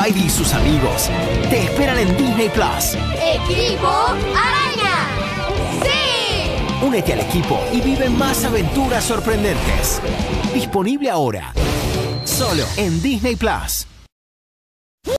Spidey y sus amigos te esperan en Disney Plus. ¡Equipo Araña! ¡Sí! Únete al equipo y vive más aventuras sorprendentes. Disponible ahora, solo en Disney Plus.